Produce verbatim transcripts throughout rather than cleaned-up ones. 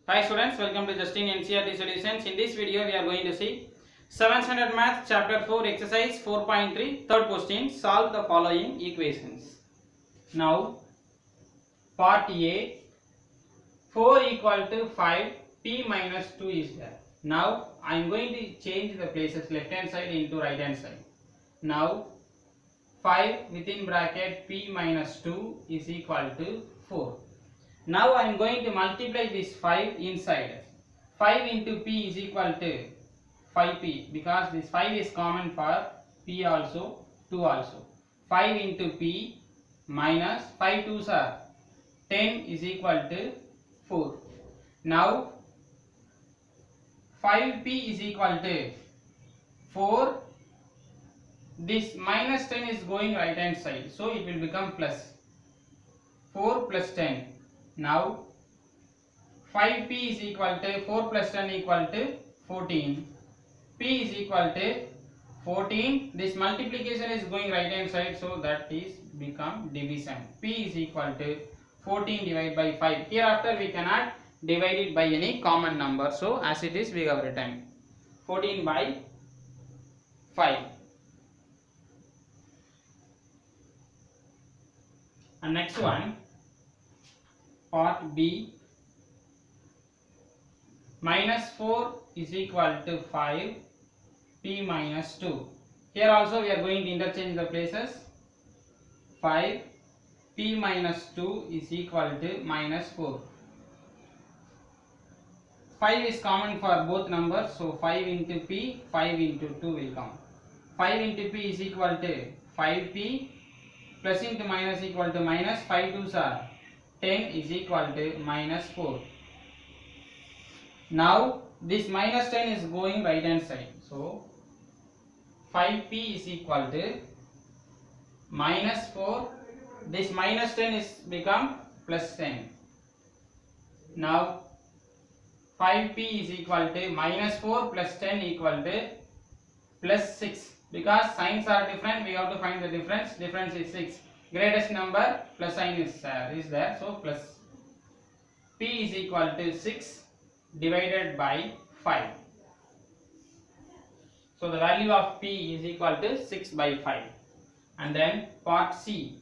Hi students, welcome to Justin N C R T Solutions. In this video, we are going to see seventh Standard Math Chapter four Exercise four point three Third question. Solve the following equations. Now, Part A, four equal to five, P minus two is there. Now, I am going to change the places left hand side into right hand side. Now, five within bracket P minus two is equal to four. Now I am going to multiply this five inside. five into P is equal to five P because this five is common for P also, two also. five into P minus five twos are ten is equal to four. Now five P is equal to four. This minus ten is going right hand side, so it will become plus four plus ten. Now five P is equal to four plus ten equal to fourteen. P is equal to fourteen. This multiplication is going right hand side, so that is become division. P is equal to fourteen divided by five. Hereafter we cannot divide it by any common number, so as it is we have written fourteen by five. And next one, Part B, minus four is equal to five, P minus two. Here also we are going to interchange the places. five, P minus two is equal to minus four. five is common for both numbers, so five into P, five into two will come. five into P is equal to five P, plus into minus equal to minus, five twos are ten is equal to minus four. Now this minus ten is going right hand side, so five P is equal to minus four. This minus ten is become plus ten. Now five P is equal to minus four plus ten equal to plus six. Because signs are different, we have to find the difference. Difference is six. Greatest number plus sign is, uh, is there, so plus. P is equal to six divided by five. So the value of P is equal to six by five. And then part C.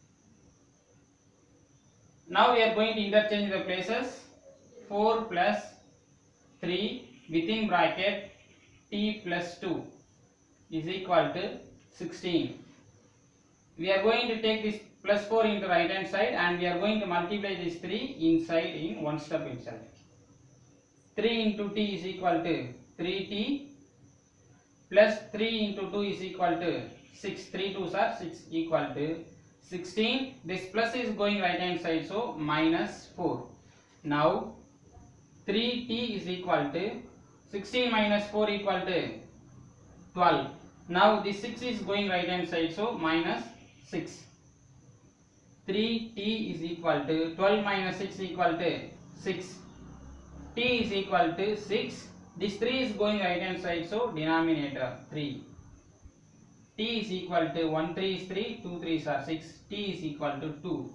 Now we are going to interchange the places. four plus three within bracket T plus two is equal to sixteen. We are going to take this plus four into right hand side and we are going to multiply this three inside in one step itself. three into T is equal to three T plus three into two is equal to six. three twos are six equal to sixteen. This plus is going right hand side, so minus four. Now three T is equal to sixteen minus four equal to twelve. Now this six is going right hand side, so minus six. three T is equal to twelve minus six equal to six. T is equal to six. This three is going right hand side, so denominator three. T is equal to one three is three, two threes are six. T is equal to two.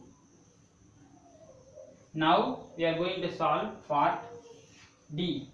Now we are going to solve part D.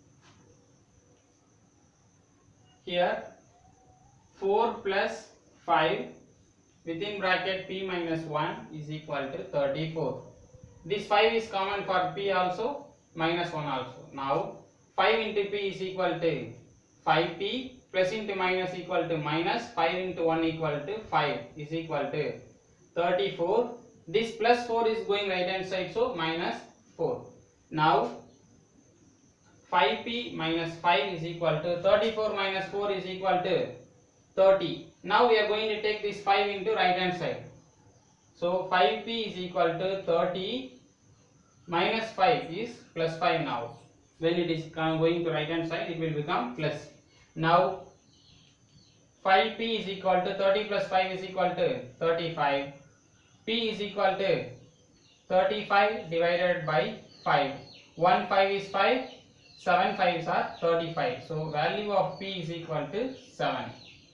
Here four plus five within bracket P minus one is equal to thirty-four. This five is common for P also, minus one also. Now five into P is equal to five P plus into minus equal to minus, five into one equal to five is equal to thirty-four. This plus four is going right hand side, so minus four. Now five P minus five is equal to thirty-four minus four is equal to thirty. Now we are going to take this five into right hand side. So five P is equal to thirty minus five is plus five now. When it is going to right hand side, it will become plus. Now five P is equal to thirty plus five is equal to thirty-five. P is equal to thirty-five divided by five. one five is five. seven fives are thirty-five. So value of P is equal to seven.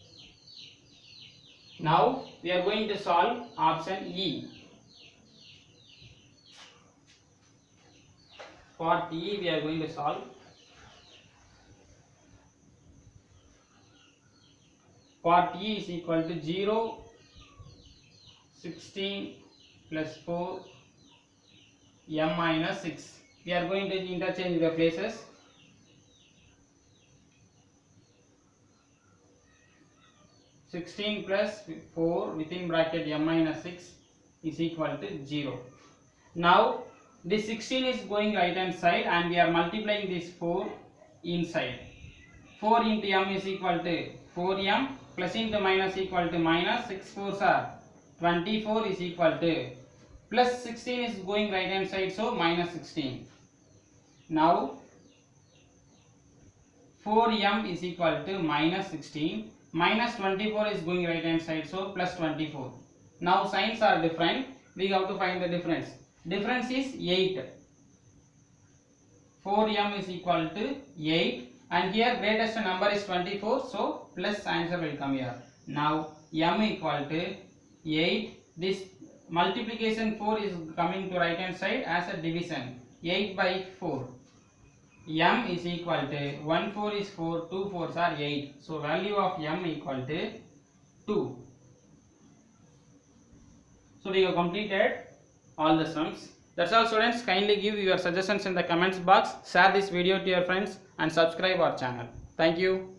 Now we are going to solve option E. Part E we are going to solve. Part E is equal to zero, sixteen plus four, m minus six. We are going to interchange the places. sixteen plus four within bracket m minus six is equal to zero. Now this sixteen is going right hand side and we are multiplying this four inside. four into m is equal to four m, plus into minus equal to minus, six fours are twenty-four is equal to, plus sixteen is going right hand side, so minus sixteen. Now four m is equal to minus sixteen, minus twenty-four is going right hand side, so plus twenty-four. Now signs are different, we have to find the difference. Difference is eight. four m is equal to eight, and here greatest number is twenty-four, so plus answer will come here. Now m equal to eight, this multiplication four is coming to right hand side as a division, eight by four. M is equal to one four is four, two fours are eight, so value of m equal to two. So we have completed all the sums. That's all students. Kindly give your suggestions in the comments box, share this video to your friends and subscribe our channel. Thank you.